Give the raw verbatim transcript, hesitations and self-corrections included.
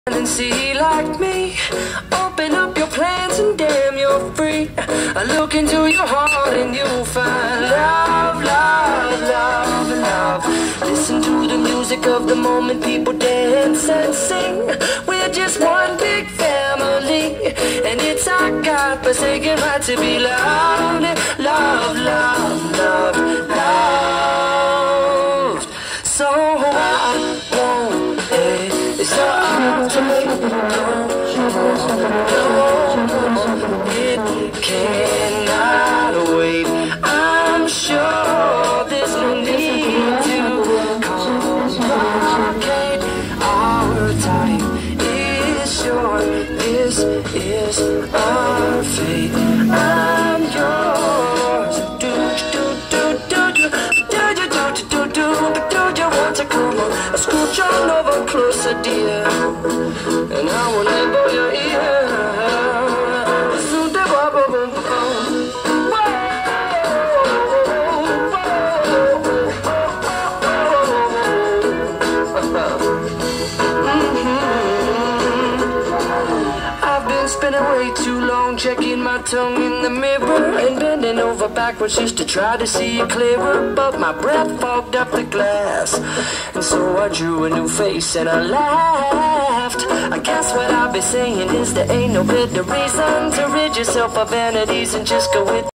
And see like me, open up your plans and damn you're free. I look into your heart and you'll find love, love, love, love. Listen to the music of the moment, people dance and sing. We're just one big family, and it's our God-forsaken right to be loved, love, love, love, loved. So I won't hesitate to make it cannot wait. I'm sure there's no need to complicate. Our time is short. This is our fate. I'm yours. Do do do do do do do do do do. But do you want to come on? Scooch on over closer, dear, and I will nibble your ear. I've been spending way too long checking my tongue in the mirror and bending over backwards just to try to see it clearer, but my breath fogged up the glass, and so I drew a new face and I laughed. I guess what I'll be saying is there ain't no better reason to rid yourself of vanities and just go with